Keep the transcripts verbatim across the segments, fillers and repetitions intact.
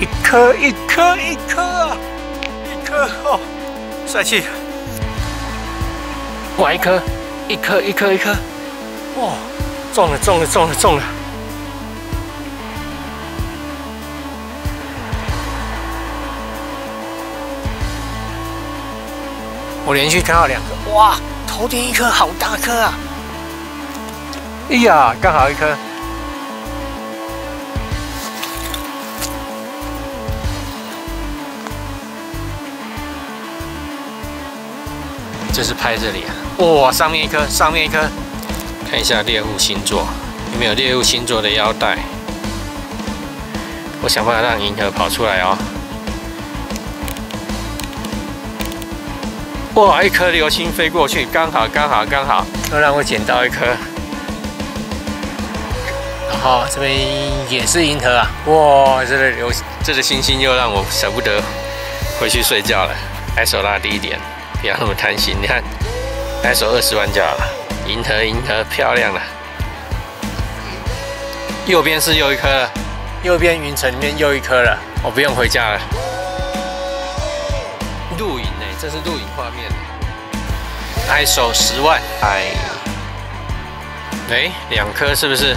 一颗一颗一颗啊，一颗哦，帅气！哇，一颗，一颗一颗一颗，哇，中了中了中了中了！我连续看到两个，哇，头顶一颗好大颗啊！哎呀，刚好一颗。 就是拍这里啊！哇，上面一颗，上面一颗。看一下猎户星座有没有猎户星座的腰带。我想办法让银河跑出来哦。哇，一颗流星飞过去，刚好，刚好，刚好，又让我捡到一颗。然后这边也是银河啊！哇，这个流，这个星星又让我舍不得回去睡觉了。来手拉低一点。 不要那么贪心，你看，来手二十万就好了。银河，银河，漂亮了。右边是又一颗了，右边云层里面又一颗了，我不用回家了。录影呢？这是录影画面。来手十万，哎，哎，两颗是不是？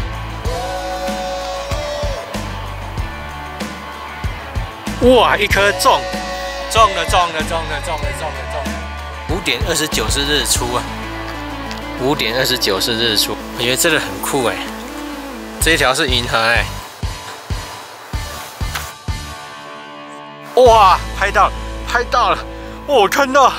哇，一颗中，中了，中了，中了，中了，中了，中了。 五点二十九是日出啊！五点二十九是日出，我觉得这个很酷哎。这一条是银河哎。哇，拍到，拍到了！我看到。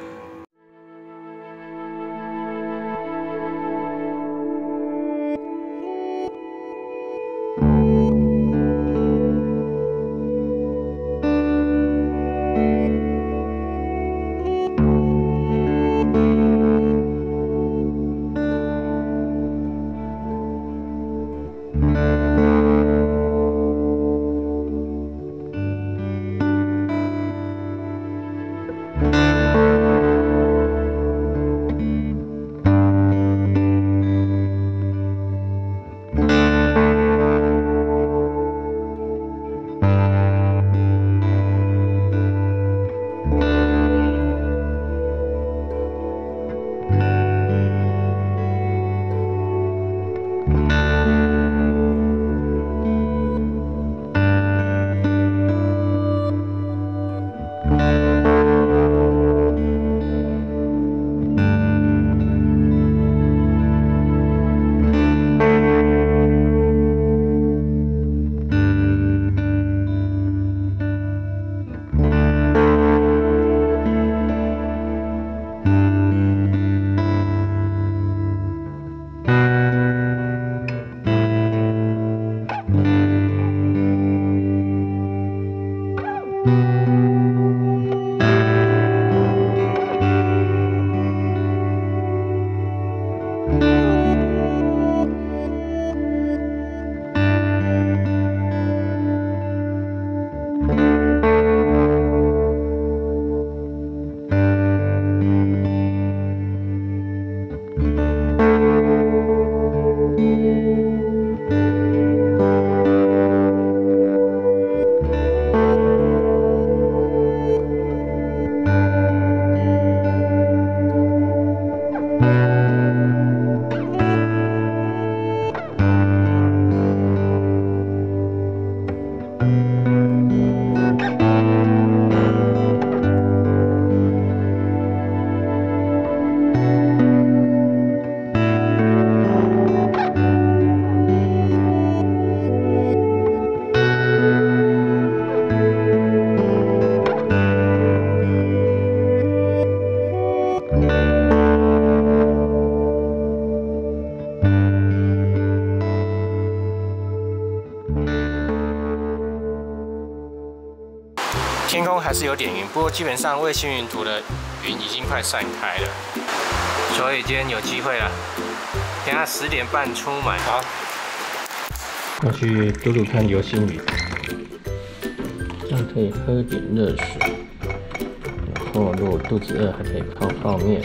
天空还是有点云，不过基本上卫星云图的云已经快散开了，所以今天有机会了。等下十点半出门，好，要去赌赌看流星雨，这样可以喝点热水，然后如果肚子饿还可以泡泡面。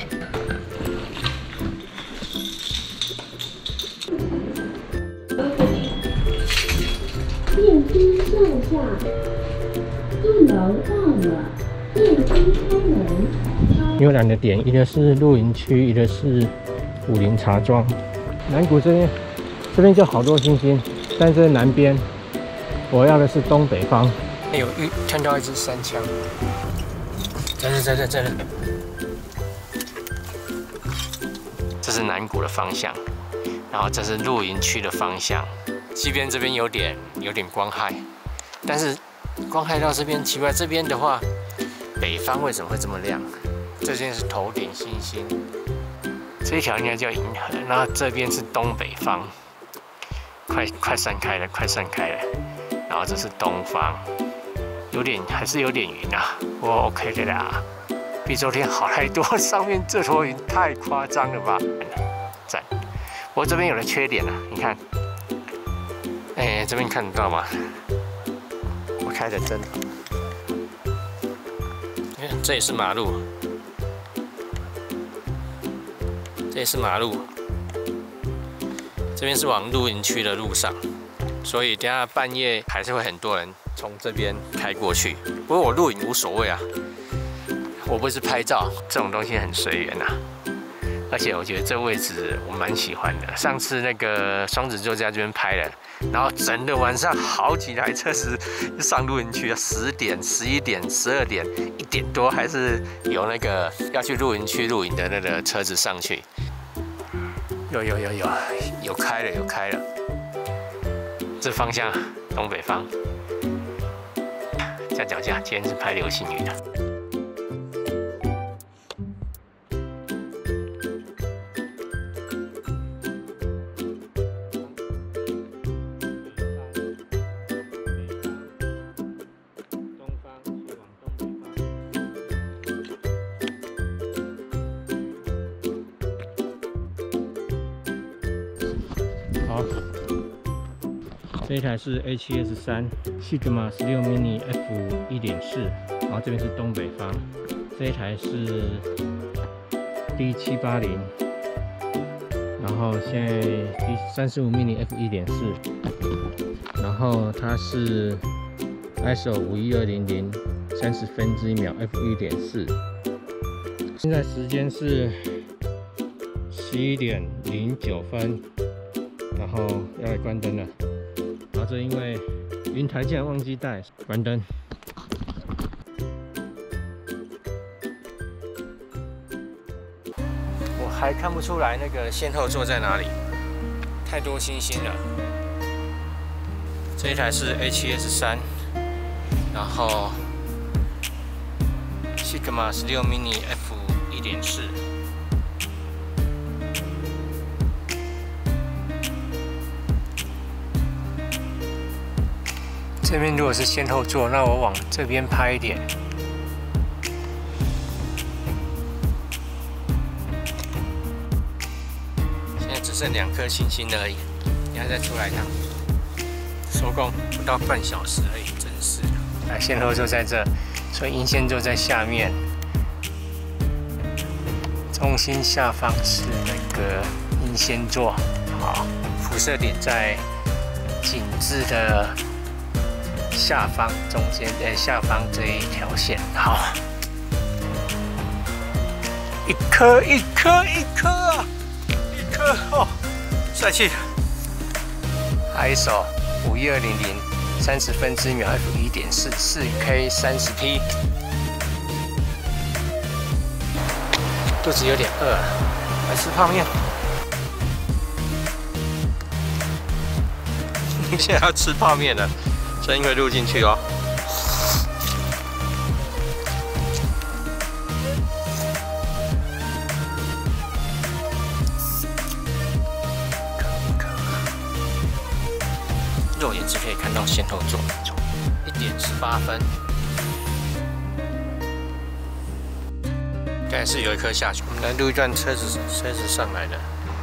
电梯上下。 楼到了，电梯开门。 有两个点，一个是露营区，一个是武陵茶庄。南谷这边，这边就好多星星，但是南边，我要的是东北方。有遇看到一只山羌，在这在这在这。这是南谷的方向，然后这是露营区的方向。西边这边有点有点光害，但是光害到这边奇怪，这边的话，北方为什么会这么亮？这边是头顶星星，这一条应该叫银河，然后这边是东北方，快快散开了，快散开了，然后这是东方，有点还是有点云啊，不过 OK 的啦，比昨天好太多，上面这坨云太夸张了吧，赞。不过这边有个缺点啊，你看，哎、欸，这边看得到吗？我开的真好，你看这也是马路。这也是马路，这边是往露营区的路上，所以等下半夜还是会很多人从这边开过去。不过我露营无所谓啊，我不是拍照，这种东西很随缘啊。而且我觉得这位置我蛮喜欢的。上次那个双子就在这边拍了，然后整个晚上好几台车子上露营区啊，十点、十一点、十二点、一点多，还是有那个要去露营区露营的那个车子上去。有有有有有开了有开了，这方向东北方，下脚架，今天是拍流星雨的。好，这一台是 A 七 S 三 Sigma 十六 mini F 一点四，然后这边是东北方。这一台是 D 七八零，然后现在 D 三十五 mini F 一点四，然后它是 I S O 五一二零零三十分之一秒 F 一点四。现在时间是十一点零九分。然后要来关灯了，然后这因为云台竟然忘记带，关灯。我还看不出来那个先后座在哪里，太多星星了。这一台是 A 七 S 三，然后 Sigma 十六 mini F 一点四。这边如果是先后座，那我往这边拍一点。现在只剩两颗星星而已，你要再出来一趟。收工不到半小时而已，真是的。来，先后座在这，所以引线座在下面。中心下方是那个引线座，好，辐射点在景致的下方中间，呃，下方这一条线，好，一颗一颗一颗啊，一颗哦，帅气 ！I S O 五一二零零三十分之一秒 F 一点四四 K 三十 P， 肚子有点饿，来吃泡面。现在要吃泡面了。声音会录进去哦。肉眼只可以看到先后座，一点十八分，应该是有一颗下去。我们来录一段车子车子上来的。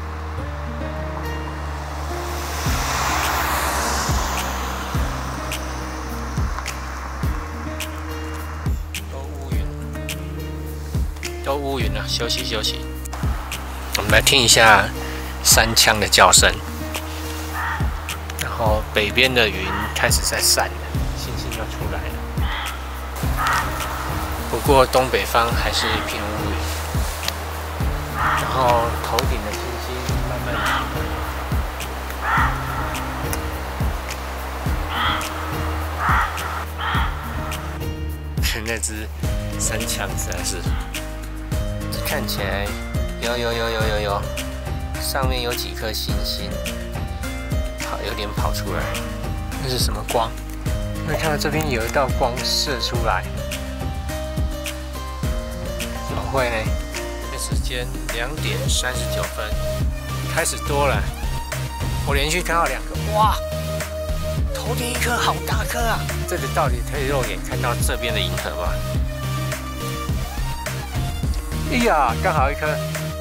都乌云了，休息休息。我们来听一下山羌的叫声，然后北边的云开始在散了，星星要出来了。 过东北方还是一片乌云，然后头顶的星星慢慢的。 那只山羌实在是，这看起来有有有有有有，上面有几颗星星，跑有点跑出来，那是什么光？因为看到这边有一道光射出来，怎么会呢？这时间两点三十九分，开始多了，我连续看到两个，哇！ 头顶一颗好大颗啊！这里到底可以肉眼看到这边的银河吗？哎呀，刚好一颗。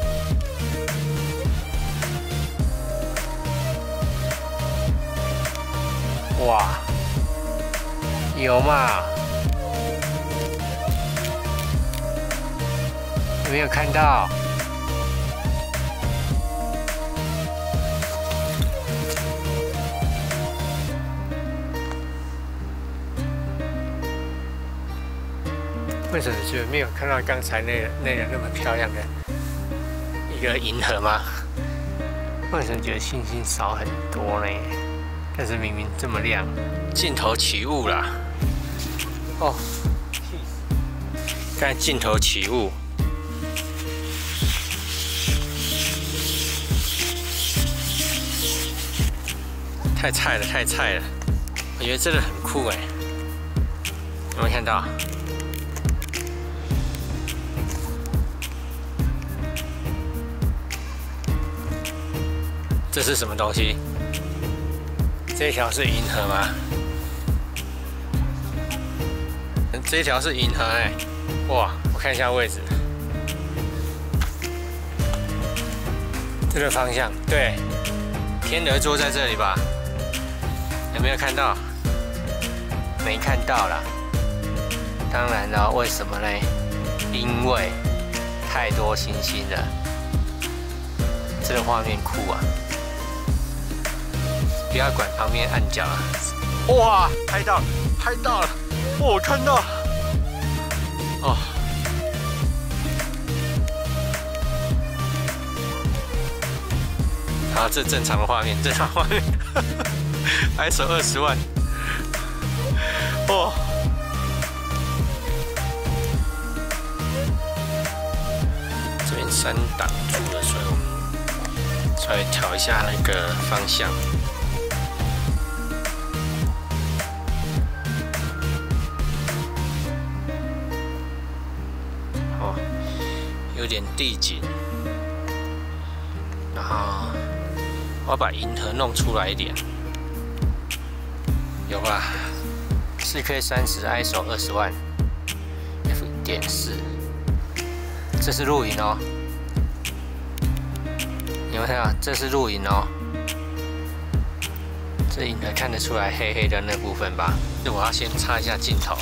哇，有嘛？有没有看到？ 为什么觉得没有看到刚才那个那个那么漂亮的一个银河吗？为什么觉得星星少很多呢？但是明明这么亮，镜头起雾啦！哦，气死！刚才镜头起雾，太菜了，太菜了！我觉得真的很酷哎，有没有看到？ 这是什么东西？这条是银河吗？这条是银河哎、欸！哇，我看一下位置，这个方向对，天鹅座在这里吧？有没有看到？没看到啦。当然了，为什么呢？因为太多星星了，这个画面酷啊！ 不要管旁边暗角了。哇，拍到，拍到了！哦，我看到。哦。好，这正常的画面，正常画面。I S O 二十万。哦。这边山挡住了，所以我们稍微调一下那个方向。 有点地景，然后我要把银河弄出来一点，有吧？ 四 K 三十 I S O 二十万 F 一点四，这是录影哦，有没有看到？这是录影哦，这银河看得出来黑黑的那部分吧？那我要先插一下镜头。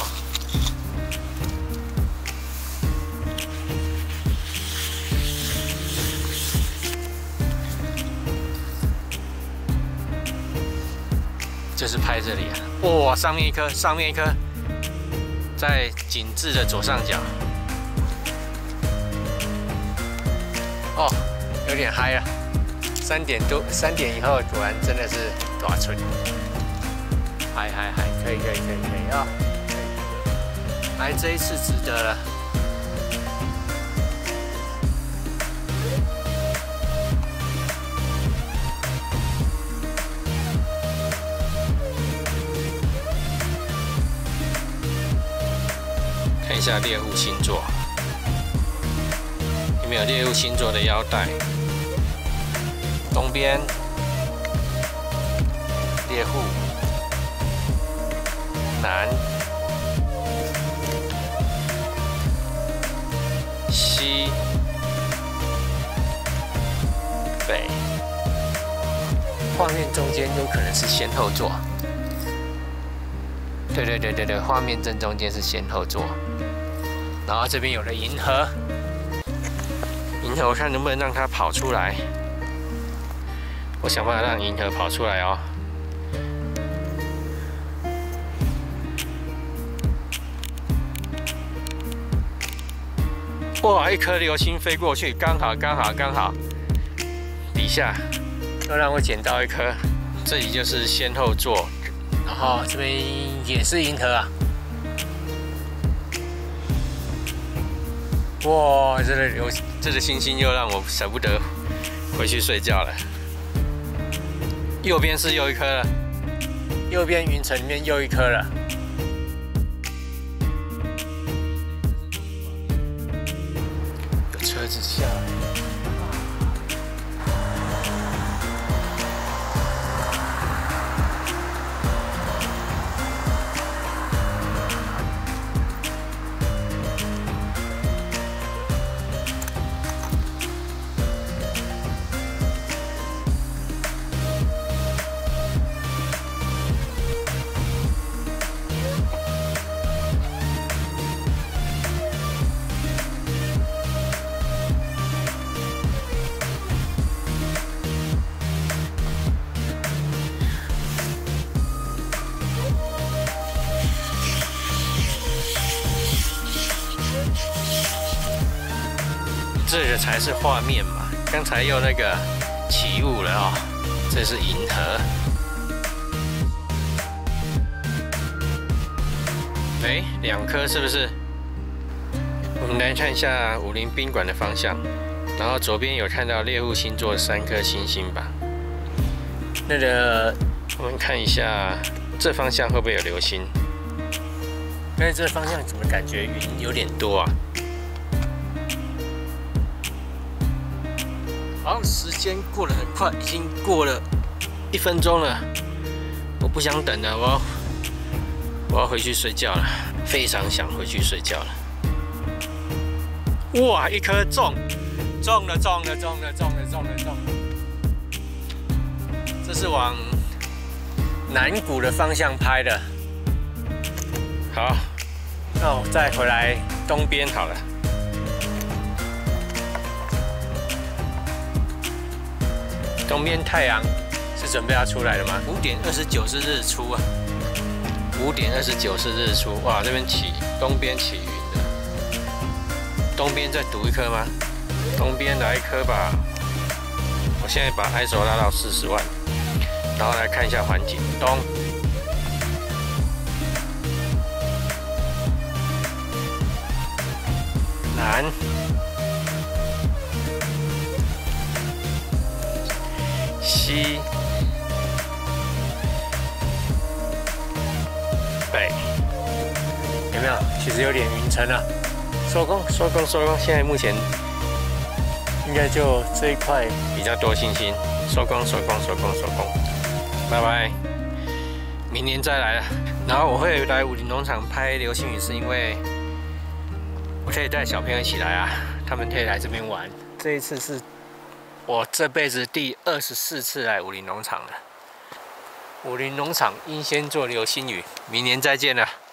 就是拍这里啊！哇，上面一颗，上面一颗，在景致的左上角。哦，有点嗨了。三点多，三点以后果然真的是大春。嗨嗨嗨，可以可以可以可以啊！来，这一次值得了。 看一下猎户星座，有没有猎户星座的腰带？东边猎户，南、西、北，画面中间有可能是先后座。对对对对对，画面正中间是先后座。 然后这边有了银河，银河我看能不能让它跑出来。我想办法让银河跑出来哦。 哇，一颗流星飞过去，刚好刚好刚好，底下又让我捡到一颗。这里就是先后座，然后这边也是银河啊。哇，这个流这个星星又让我舍不得回去睡觉了。右边是又一颗了，右边云层里面又一颗了。有车子下来。这个才是画面嘛，刚才又那个起雾了啊、哦，这是银河。哎，两颗是不是？我们来看一下武林宾馆的方向，然后左边有看到猎户星座三颗星星吧？那个我们看一下这方向会不会有流星？但是这方向怎么感觉云有点多啊？好，时间过得很快，已经过了一分钟了。我不想等了，我要我要回去睡觉了，非常想回去睡觉了。哇，一颗中，中了，中了，中了，中了，中了，中了。这是往南谷的方向拍的。好，那我再回来东边好了。东边太阳是准备要出来了吗？五点二十九是日出啊！五点二十九是日出，哇，这边起东边起云的，东边再赌一颗吗？东边来一颗吧！我现在把 I S O 拉到四十万，然后来看一下环境，东。南。西、北，有没有？其实有点云层了。收工，收工，收工。现在目前应该就这一块比较多星星。收工，收工，收工，收工。拜拜，明年再来了。然后我会来武林农场拍流星雨，是因为我可以带小朋友一起来啊，他们可以来这边玩。这一次是我这辈子第二十四次来武林农场了。武林农场英仙座流星雨，明年再见了。